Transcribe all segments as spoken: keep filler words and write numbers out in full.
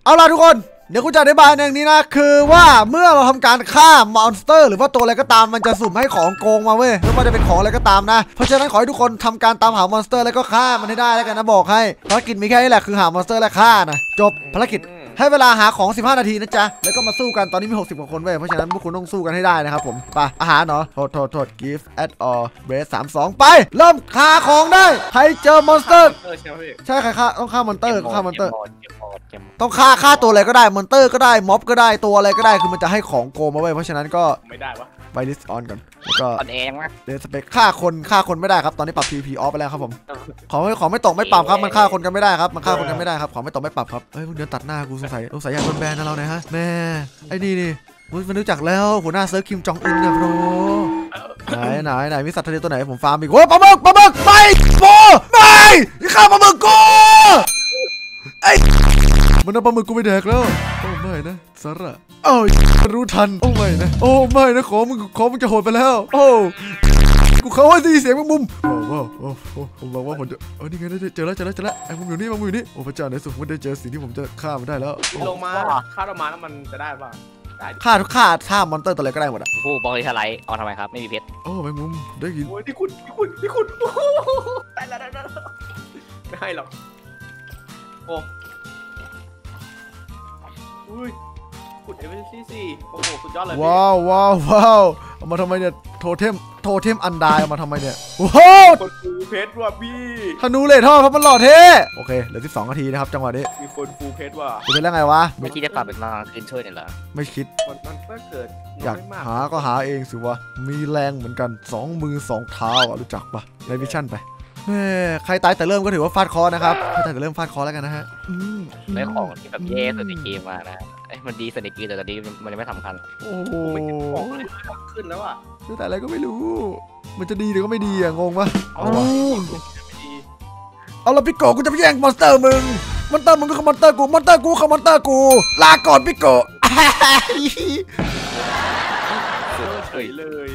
เอาล่ะทุกคนเดี๋ยวกูจะอธิบายอย่างนี้นะคือว่าเมื่อเราทำการฆ่ามอนสเตอร์หรือว่าตัวอะไรก็ตามมันจะสุ่มให้ของโกงมาเว้ยไม่ว่าจะเป็นของอะไรก็ตามนะเพราะฉะนั้นขอให้ทุกคนทำการตามหามอนสเตอร์แล้วก็ฆ่ามันให้ได้แล้วกันนะบอกให้ภารกิจมีแค่นี้แหละคือหามอนสเตอร์และฆ่านะจบภารกิจให้เวลาหาของสิบห้านาทีนะจ๊ะแล้วก็มาสู้กันตอนนี้มีหกสิบกว่าคนเว้ยเพราะฉะนั้นพวกคุณต้องสู้กันให้ได้นะครับผมไปอาหารเนาะโทษโทษโทษ give at all bread สามสองไปเริ่มฆ่าของได้ใครเจอมอนสเตอร์ใช่ใครฆ่าต้องฆ่ามอนสเตอร์ฆ่ามอนสเตอร์ต้องฆ่าฆ่าตัวอะไรก็ได้มอนสเตอร์ก็ได้ม็อบก็ได้ตัวอะไรก็ได้คือมันจะให้ของโกงมาเว้ยเพราะฉะนั้นก็ไม่ได้วะไปลิสต์ออนก่อนแล้วก็เองวะเดสเปคฆ่าคนฆ่าคนไม่ได้ครับตอนนี้ปรับ พี วี พี ออฟไปแล้วครับผมของไม่ของไม่ตกไม่ปรับครับมันฆ่าคนกันไม่ได้ครับมันฆ่าคนกันไม่ได้ครับของไม่ตกไม่ปรับครับเฮ้ยมึงเดินตัดหน้ากูสงสัยสงสัยอยากโดนแบนนะเราเนี่ยฮะแม่ไอ้นี่นี่มันรู้จักแล้วหัวหน้าเซิร์ฟคิมจองอึนนะโปรไหนไหนไหนมีสัตว์ทะเลตัวไหนผมฟาร์มอีกโอ้ปลาหมึกปลาหมึกไปโปไม่ที่ฆ่าปลาหมึกกูไอ้มันเอาปลาหมึกกูไปแดกแล้วโอ้ไม่นะสาระเอ้ยรู้ทันโอ้ไม่นะโอ้ไม่นะขอมึงขอมึงจะโหดไปแล้วโอ้กูเขาว่าดีเสียงมึงมุมว้าวโอ้โหผมบอกว่าผมจะเออนี่ไงเจอแล้วเจอแล้วเจอแล้วไอ้มุมอยู่นี่มุมอยู่นี่โอ้พระเจ้าในสุดผมได้เจอสิ่งที่ผมจะฆ่ามันได้แล้วลงมาฆ่าลงมาแล้วมันจะได้ป่ะฆ่าทุกฆ่าฆ่ามอนเตอร์ตัวอะไรก็ได้หมดอ่ะผู้บริหารไลท์เอาทำไมครับไม่มีเพชรโอ้แมงมุมได้ยินโอ้ยที่คุณที่คุณที่คุณได้แล้วได้แล้วไม่ให้หรอกโอ้อุ้ยขุดเอเวอร์ซี่สี่โอ้โหสุดยอดเลยว้าวว้าวว้าวเอามาทำไมเนี่ยโทเทมโทเทมอันดายเอามาทำไมเนี่ยว้าวคนฟูเพชรว่ะพี่ธนูเลยท่อเพราะมันหล่อเท่โอเคเหลือสิบสองนาทีนะครับจังหวะนี้มีคนฟูเพชรว่ะจะเป็นเรื่องไงวะไม่คิดจะปรับเป็นนานขึ้นช่วยเนี่ยเหรอไม่คิดมันมันก็เกิดอยากหาก็หาเองสิวะมีแรงเหมือนกันสองมือสองเท้ารู้จักปะในวิชั่นไปใครตายแต่เริ่มก็ถือว่าฟาดคอนะครับใครตายแต่เริ่มฟาดคอแล้วกันนะฮะได้ของที่แบบเย่สุดในเกมมานะไอ้มันดีสุดในเกมแต่ตอนนี้มันยังไม่สำคัญโอ้โหขึ้นแล้วอ่ะแต่อะไรก็ไม่รู้มันจะดีหรือก็ไม่ดีอ่ะงงปะเอาเอาละพี่โกกูจะไปแย่งมอนสเตอร์มึงมอนสเตอร์มึงก็มอนสเตอร์กูมอนสเตอร์กูเขามอนสเตอร์กูลาก่อนพี่โกเฉยเลย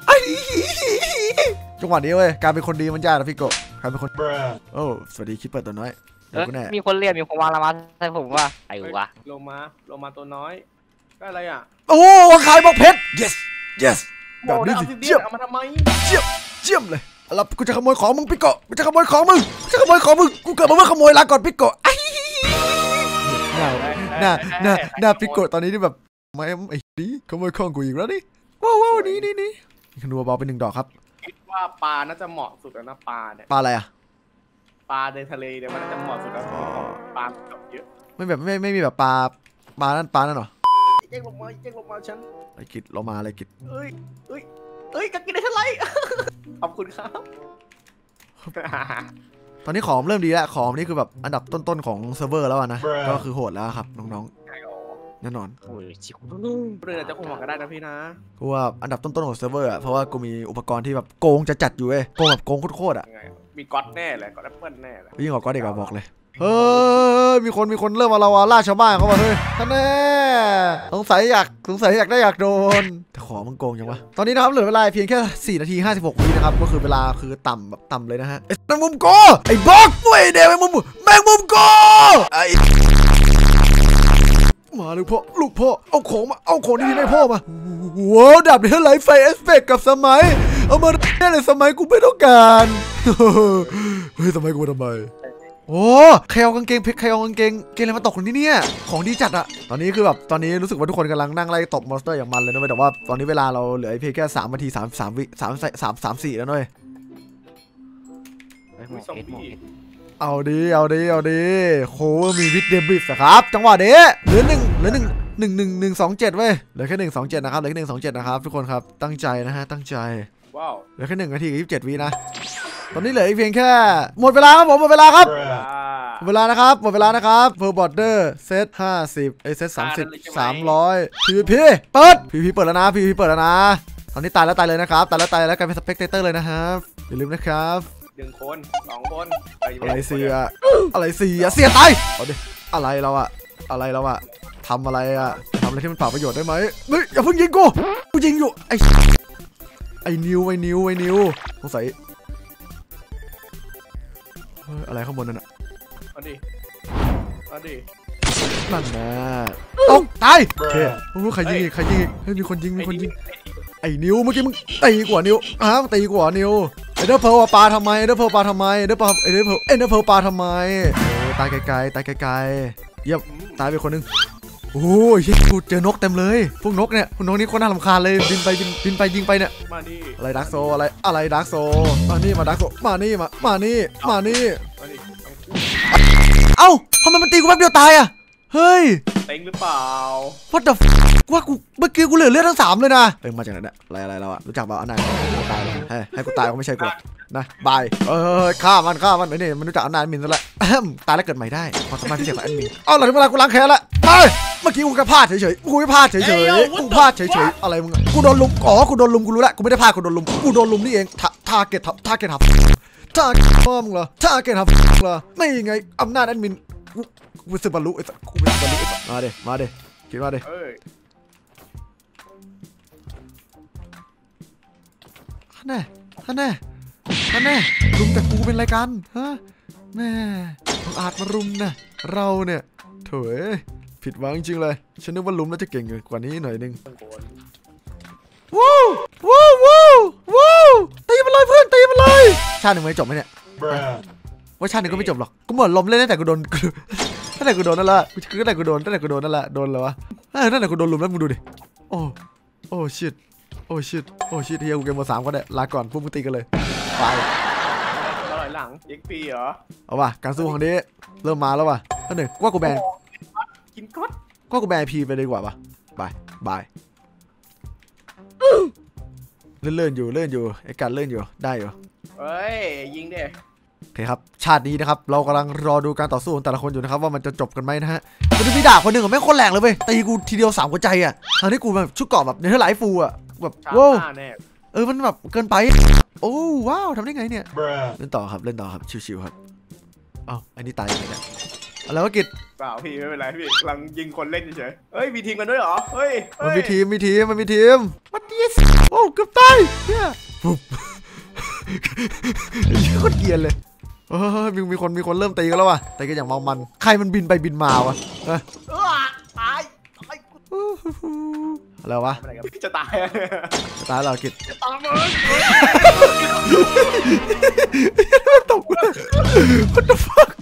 จังหวะนี้เว้ยการเป็นคนดีมันยากนะพี่โกการเป็นคนโอ้สวัสดีคิปเปอร์ตัวน้อยมีคนเรียกมีคนวางละมาใช่ผมว่าไอ้วะลงมาลงมาตัวน้อยก็อะไรอ่ะโอ้ขายบอกเพชร yes yes แบบนี้สิเจียมเอามาทำไมเจียมเจียมเลยแล้วกูจะขโมยของมึงพี่โกกูจะขโมยของมึงกูจะขโมยของมึงกูเกิดมาเพื่อขโมยลาก่อนพี่โกหน้าหน้าหน้าพี่โกตอนนี้นี่แบบไม่ไอ้ดีขโมยของกูอีกแล้วนี่ว้าวว้าวนี่นี่นี่ขนัวบอลเป็นหนึ่งดอกครับคิดว่าปลาน่าจะเหมาะสุดแล้วนะปลาเนี่ยปลาอะไรอะปลาในทะเลเนี่ยมันน่าจะเหมาะสุดแล้วปลาเยอะไม่แบบไม่ไม่มีแบบปลาปลานั่นปลานั่นหรอเจ๊งลงมาเจ๊งลงมาฉันไอ้กิดลงมาอะไรกิดเอ้ยเอ้ยเอ้ยกักกินได้เท่าไหร่ขอบคุณครับตอนนี้ของเริ่มดีแล้วของนี่คือแบบอันดับต้นๆของเซิร์ฟเวอร์แล้วนะก็คือโหดแล้วครับน้องๆแน่นอนโอ้ยชิคุเรื่องจะคงหวังก็ได้นะพี่นะกูว่าอันดับต้นๆของเซิร์ฟเวอร์อ่ะเพราะว่ากูมีอุปกรณ์ที่แบบโกงจะจัดอยู่เว้ยโกงแบบโกงโคตรๆอ่ะมีก๊อตแน่เลยก๊อตแอปเปิลแน่เลยยิ่งกว่าก๊อตเด็กบอกเลยเฮ้ยมีคนมีคนเริ่มมาละวาล่าชาวบ้านเขาบอกเฮ้ยท่านแน่สงสัยอยากสงสัยอยากได้อยากโดนแต่ขอมึงโกงยังวะตอนนี้นะครับเหลือเวลาเพียงแค่สี่นาทีห้าสิบหกวินะครับก็คือเวลาคือต่ำแบบต่ำเลยนะฮะไอ้แมงมุมโกไอ้บ็อกเว้ยเดี๋ยวแมงมุมแมงมุมโกไอ้มาลูกพ่อลูกพ่อเอาของมาเอาของดีๆให้พ่อมาว้าวดับเนื้อไหลไฟเอฟเฟกต์กับสมัยเอามาเนี่ยเลยสมัยกูไม่ต้องการเฮ้ยสมัยกูทำไมโอ้ใครเอากางเกงเพชรใครเอากางเกงเกงอะไรมาตกคนนี้เนี่ยของดีจัดอะตอนนี้คือแบบตอนนี้รู้สึกว่าทุกคนกำลังนั่งไล่ตบมอนสเตอร์อย่างมันเลยนะแต่ว่าตอนนี้เวลาเราเหลือเพียงแค่สามนาทีสามสามวิสามสามสามสี่แล้วน้อยเอาดีเอาดีเอาดีโคมีวิดเดบิสครับจังหวะเด้เหลือหนึ่งเหลือหนึ่งหนึ่งหนึ่งหนึ่งสองเจ็ดเว้ยเหลือแค่หนึ่งสองเจ็ดนะครับเหลือแค่หนึ่งสองเจ็ดนะครับทุกคนครับตั้งใจนะฮะตั้งใจว้าวเหลือแค่หนึ่งนาทีกับยี่สิบเจ็ดวินะตอนนี้เหลืออีกเพียงแค่หมดเวลาครับผมหมดเวลาครับหมดเวลานะครับหมดเวลานะครับเพอร์บอร์เดอร์เซตห้าสิบเอเซตสามสิบสามร้อยพีพีพีเปิดพีพีเปิดแล้วนะพีพีเปิดแล้วนะตอนนี้ตายแล้วตายเลยนะครับตายแล้วตายแล้วกลายเป็นสเปกเตอร์เลยนะครับอย่าลืมนะครับหนึ่งคนสองคนอะไรเสียอะไรเสียเสียตายเอาดิอะไรเราอะอะไรเราอะทำอะไรอะทำอะไรที่มันเปล่าประโยชน์ได้ไหมเฮ้ยอย่าเพิ่งยิงกูกูยิงอยู่ไอ้ไอ้นิวไอ้นิวไอ้นิวสงสัยอะไรข้างบนนั่นอะเอาดิเอาดินั่นนะตกตายโอเคโอ้ใครยิงอีกใครยิงอีกเฮ้ยมีคนยิงมีคนยิงไอ้นิวเมื่อกี้มึงตีกว่านิวฮะตีกว่านิวเอเดอร์เพลปาทำไมเอเดอร์เพลปาทำไมเอเดอร์เพลเอเดอร์เพลเอเดอร์เพลปาทำไมตายไกลๆตายไกลๆเยี่ยมตายไปคนนึงโอ้ยกูเจอนกเต็มเลยพวกนกเนี่ยพวกนกนี่คนน่ารำคาญเลยบินไปบินบินไปยิงไปเนี่ยมาดิอะไรดักโซอะไรอะไรดักโซมานี่มาดักโซมานี่มามานี่มานี่มาดิเอ้าทำไมมันตีกูแป๊บเดียวตายอ่ะเฮ้ยเต็งหรือเปล่า what the f ว่ากูเมื่อกี้กูเหลือเลือดทั้งสามเลยนะเอ้ยมาจากไหนเนี่ยอะไรอะไรเราอะรู้จักเปล่าอันไหนกูตายเลยให้ให้กูตายก็ไม่ใช่กูนะบายเออฆ่ามันฆ่ามันนี่มันรู้จักอันนั้นมินซะแล้วตายแล้วเกิดใหม่ได้ความสามารถพิเศษของแอดมินเอาหลังจากเวลากูล้างแค้นละไปเมื่อกี้กูแค่พลาดเฉยๆกูไม่พลาดเฉยๆกูพลาดเฉยๆอะไรมึงกูโดนลุมอ๋อกูโดนลุมกูรู้แล้วกูไม่ได้พลาดกูโดนลุมกูโดนลุมนี่เองท่าท่าเกตท่าเกตทับท่าเกตพ่อมึงเหรอท่าเกตทับเหรอไม่ไงอำนาจแอดมินกูกูเป็นสึกบรรลุไอ้สัสกูเป็นสึกบรรลุไอ้สัสมาเด้มาเด้คิดมาเด้เอ้ยฮันแน่ฮันแน่ฮันแน่รุมแต่กูเป็นรายการฮะแม่มึงอาจมารุมนะเราเนี่ยโถ่ผิดหวังจริงเลยฉันนึกว่าลุมแล้วจะเก่งกว่านี้หน่อยนึงว้าวว้าวว้าวว้าวตีมันเลยเพื่อนตีมันเลยชาติหนึ่งไม่จบไหมเนี่ยว่าชาติหนึ่งก็ไม่จบหรอกกูเหมือนลมเล่นตั้งแต่กูโดนตั้งแต่กูโดนนั่นแหละตั้งแต่กูโดนตั้งแต่กูโดนนั่นแหละโดนแล้ววะตั้งแต่กูโดนลุมแล้วมึงดูดิโอ้โอ้ชิตโอ้ชิตโอ้ชิตเฮียกูเกมมาสามก็ได้ลาก่อนพวกมึงตีกันเลยไปอร่อยหลัง เอ็กซ์ พี เหรอเอาว่ะการสู้ของนี้เริ่มมาแล้วว่ะท่านหนึ่งว่ากูแบนกินก๊อตว่ากูแบนพีไปเลยดีกว่าป่ะบายบายเลื่อนเลื่อนอยู่เลื่อนอยู่ไอ้การเลื่อนอยู่ได้อยู่เฮ้ย ยิงดิโอเคครับชาตินี้นะครับเรากำลังรอดูการต่อสู้ของแต่ละคนอยู่นะครับว่ามันจะจบกันไหมนะฮะมันจะมีดาบคนหนึ่งอะแม่งโคตรแรงเลยเว้ยตีกูทีเดียวสามหัวใจอะทางที่กูแบบชุดเกราะแบบเนื้อไหลฟูอะแบบโว้เออมันแบบเกินไปโอ้ว้าวทำได้ไงเนี่ยเล่นต่อครับเล่นต่อครับชิวๆครับอ้าวอันนี้ตายไปแล้วอะไรวะกิจเปล่าพี่ไม่เป็นไรพี่กำลังยิงคนเล่นเฉยเฮ้ยมีทีมกันด้วยเหรอเฮ้ยมันมีทีมมีทีมมันมีทีมมันดีสโอ้เกือบตายเนี่ยปุ๊บโคตรเกลียนเลยเออมีมีคนมีคนเริ่มตีกันแล้วว่ะตีกันอย่างเมามันใครมันบินไปบินมาวะเออเออตายตายอะไรวะอะไรกันจะตายจะตายแล้วกิจจะตายเลยตกเลย what the fuck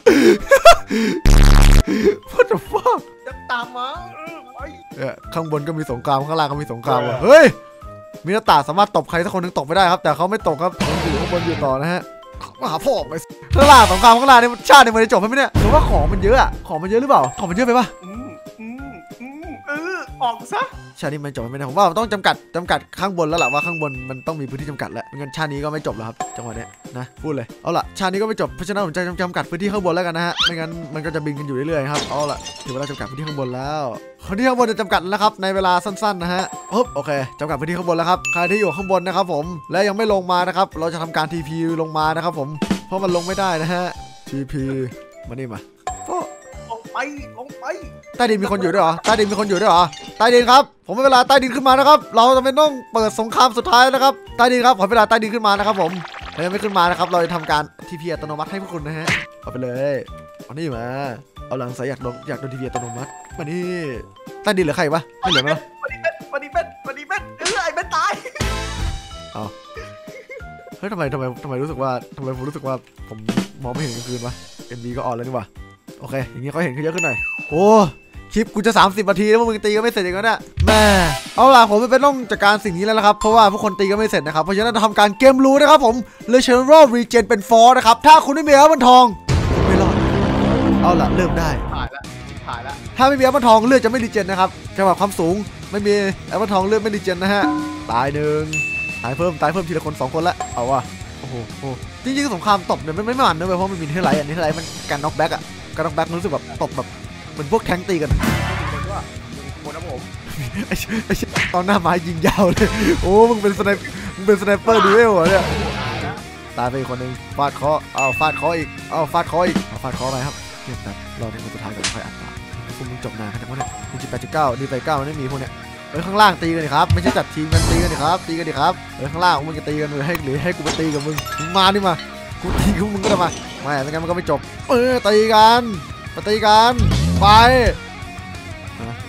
what the fuck จะตามมาไปเนี่ยข้างบนก็มีสงครามข้างล่างก็มีสงครามว่ะเฮ้ยมีหน้าต่างสามารถตบใครสักคนหนึ่งตกไม่ได้ครับแต่เขาไม่ตกครับยังอยู่ข้างบนอยู่ต่อนะฮะมาหาพ่อไปข้างล่างสงครามข้างล่างนี่ชาตินี่มันจะจบไหมเนี่ยหรือว่าของมันเยอะอะของมันเยอะหรือเปล่าของมันเยอะไปปะอืมอืมอืมเออออกซะชาตินี้มันจบไม่ได้ผมว่ามันต้องจำกัดจำกัดข้างบนแล้วแหละว่าข้างบนมันต้องมีพื้นที่จำกัดแล้วไม่งั้นชาตินี้ก็ไม่จบแล้วครับจังหวะนี้นะพูดเลยเอาล่ะชาตินี้ก็ไม่จบเพราะฉะนั้นผมจะจำกัดพื้นที่ข้างบนแล้วกันนะฮะไม่งั้นมันก็จะบินกันอยู่เรื่อยๆครับเอาล่ะถึงเวลาจำกัดพื้นที่ข้างบนแล้วพื้นที่ข้างบนจะจำกัดแล้วครับในเวลาสั้นๆนะฮะฮึบโอเคจำกัดพื้นที่ข้างบนแล้วครับใครที่อยู่ข้างบนนะครับผมและยังไม่ลงมานะครับเราจะทำการ ที พี ลงมานะครับผมเพราะมันลงไม่ได้นะฮะ ที พี มานี่มาก็ลงไปลงไปใต้ดินมีคนอยู่ด้วยเหรอใต้ดินมีคนอยู่ด้วยเหรอใต้ดินครับผมให้เวลาใต้ดินขึ้นมานะครับเราจะเป็นต้องเปิดสงครามสุดท้ายนะครับใต้ดินครับขอเวลาใต้ดินขึ้นมานะครับผมถ้ายังไม่ขึ้นมานะครับเราจะทำการ ที พี อัตโนมัติให้พวกคุณนะฮะเอาไปเลยเอานี่มาเอาหลังสายอยากโดนอยากโดน ที พี อัตโนมัติมานี่ใต้ดินเหลือใครวะไม่เหลือมั้ยวันนี้เป็นวันนี้เป็นวันนี้เป็นเออไอ้เป็นตายเอาเฮ้ยทำไมทำไมทำไมรู้สึกว่าทำไมผมรู้สึกว่าผมมองไม่เห็นกลางคืนวะ เอ็ม บี ก็ออนแล้วนี่หว่าโอเคอย่างงี้เขาเห็นเขาเยอะขึ้นหน่อยโอ้คลิปกูจะสามสิบนาทีแล้วมึงตีก็ไม่เสร็จอย่างนั้นอะแม่เอาล่ะผมไม่เป็นต้องจัดการสิ่งนี้แล้วนะครับเพราะว่าพวกคนตีก็ไม่เสร็จนะครับเพราะฉะนั้นเราทำการเกมรู้นะครับผมเลยเชนโรรีเจนเป็นฟอร์นะครับถ้าคุณไม่มีแอปเปิลทองไม่รอดเอาล่ะเริ่มได้ถ่ายละถ่ายละถ้าไม่มีแอปเปิลทองเลือดจะไม่รีเจนนะครับจังหวะความสูงไม่มีแอปเปิลทองเลือดไม่รีเจนนะฮะตายหนึ่งตายเพิ่มตายเพิ่มทีละคนสองคนละเอาว่ะโอ้โหจริงๆสงครามตบเนี่ยมันไม่มันนะเว้ยเพราะมันมีเท่าไหร่อันนี้เท่าไหร่มันการน็อกแบ็กอะการน็อกแบ็กรู้สึกแบบตบแบบเหมือนพวกแทงตีกันคนด้วยคนนะผมไอ้ไอ้ตอนหน้าไม้ยิงยาวเลยโอ้มึงเป็นสไนมึงเป็นสไนเปอร์ดูเอลเหรอเนี่ยตายไปอีกคนนึงฟาดเคาะเอาฟาดเคาะอีกเอาฟาดเคาะอีกเอาฟาดเคาะไปครับเนี่ยแต่รอถึงคนสุดท้ายก่อนค่อยอัดต่อพวกมึงจบนานขนาดนั้นเนี่ยหนึ่งจุดแปดจุดเก้าดีไปเก้ามันไม่มีพวกเนี้ยเอ้ยข้างล่างตีกันดิครับไม่ใช่จัดทีมกันตีกันดิครับตีกันดิครับเอ้ยข้างล่างมึงจะตีกันหรือให้หรือให้กูไปตีกับมึงมึงมาดิมากูตีกับมึงก็ได้มาไม่ไม่งั้นมันก็ไม่จบเออตีกันมาตีกันไป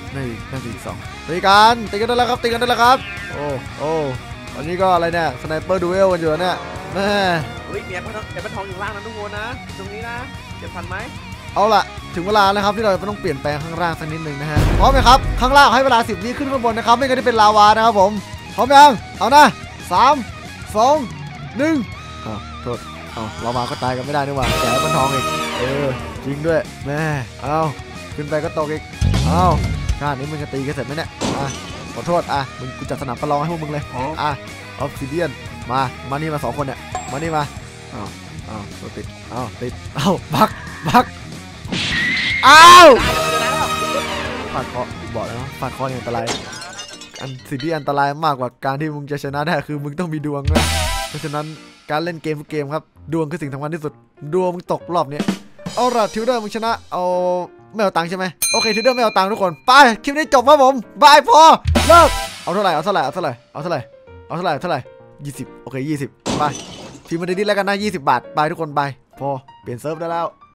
นี่น่าจะอีกสองตีกันตีกันได้แล้วครับตีกันได้แล้วครับโอ้โอ้อันนี้ก็อะไรเนี่ยสไนเปอร์ดูเอลกันอยู่เนี่ยแม่เฮ้ยเมียพระทองเมียพระทองอยู่ล่างนะทุกคนนะตรงนี้นะเก็บทันไหมเอาล่ะถึงเวลาแล้วครับที่เราต้องเปลี่ยนแปลงข้างล่างสักนิดหนึ่งนะฮะพร้อมไหมครับข้างล่างให้เวลาสิบวิขึ้นข้างบนนะครับไม่งั้นจะเป็นลาวานะครับผมพร้อมยังเอานะสามสองหนึ่งอ้าวโทษเอาลาวาก็ตายกันไม่ได้นี่หว่าแกมันทองอีกเออจริงด้วยแม่เอาขึ้นไปก็ตกอีกเอาชาตินี้มึงจะตีกันเสร็จไหมเนี่ยอ่ะขอโทษอ่ะมึงกูจัดสนามประลองให้พวกมึงเลยอ่ะออฟซิเดียนมามานี่มาสองคนเนี่ยมานี่มาอ้าวอ้าวตัวติดอ้าวติดอ้าวบักบักอ้าวฟาดเคาะบอกแล้วฟาดเคาะเนี่ยอันตรายอันสิ่งที่อันตรายมากกว่าการที่มึงจะชนะได้คือมึงต้องมีดวงนะเพราะฉะนั้นการเล่นเกมทุกเกมครับดวงคือสิ่งสำคัญที่สุดดวงมึงตกรอบนี้เอาล่ะทิวเดอร์มึงชนะเอาไม่เอาตังค์ใช่ไหมโอเคทิวเดอร์ไม่เอาตังค์ทุกคนไปคลิปนี้จบครับผมบายพอเลิกเอาเท่าไหร่เอาเท่าไหร่เอาเท่าไหร่เอาเท่าไหร่เอาเท่าไหร่เท่าไหร่ยี่สิบโอเคยี่สิบไปพิมพ์มาดีๆแล้วกันนะยี่สิบบาทบายทุกคนบายพอเปลี่ยนเซิร์ฟได้แล้ว